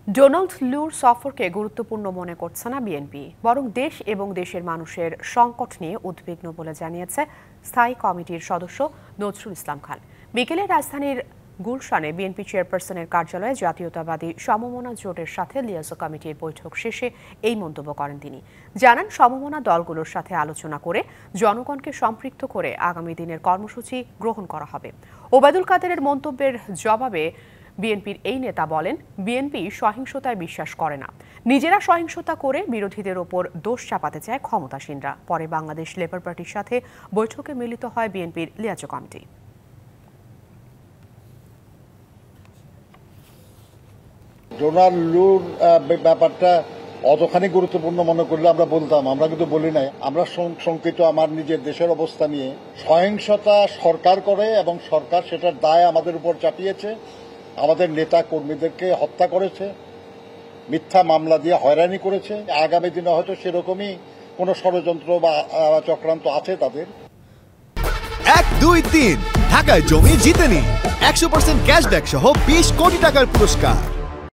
Donald লুর সফরকে গুরুত্বপূর্ণ মনে করছে না বিএনপি, বরং দেশ এবং দেশের মানুষের সংকট নিয়ে উদ্বিগ্ন বলে জানিয়েছে স্থায়ী কমিটির সদস্য নজরুল ইসলাম খান। বিকেলে রাজধানীর গুলশানে বিএনপি চেয়ারপারসনের কার্যালয়ে জাতীয়তাবাদী সমমনা জোটের সাথে লিয়াজো কমিটির বৈঠক শেষে এই মন্তব্য করেন তিনি। জানান, সমমনা দলগুলোর সাথে আলোচনা করে জনগণকে সম্পৃক্ত করে আগামী দিনের কর্মসূচি গ্রহণ করা হবে। ওবায়দুল কাদেরের মন্তব্যের জবাবে বিএনপির এই নেতা বলেন, বিএনপি সহিংসতায় বিশ্বাস করে না, নিজেরা সহিংসতা করে বিরোধীদের ওপর দোষ চাপাতে চায় ক্ষমতাসীনরা। পরে বাংলাদেশ লেবার পার্টির সাথে বৈঠকে মিলিত হয় বিএনপির লিয়াজো কমিটি। ডোনাল্ড লুর ব্যাপারটা অতখানি গুরুত্বপূর্ণ মনে করলে আমরা বলতাম, আমরা কিন্তু বলি নাই। আমরা শঙ্কিত আমার নিজের দেশের অবস্থা নিয়ে। সহিংসতা সরকার করে এবং সরকার সেটার দায় আমাদের উপর চাপিয়েছে। আমাদের নেতা কর্মীদেরকে হত্যা করেছে, মিথ্যা মামলা দিয়ে হয়রানি করেছে। আগামী দিনে হয়তো সেরকমই কোনো ষড়যন্ত্র বা চক্রান্ত আছে তাদের। 1, 2, 3 ঢাকায় জমি জিতে নিন 100% ক্যাশব্যাক সহ 20 কোটি টাকার পুরস্কার।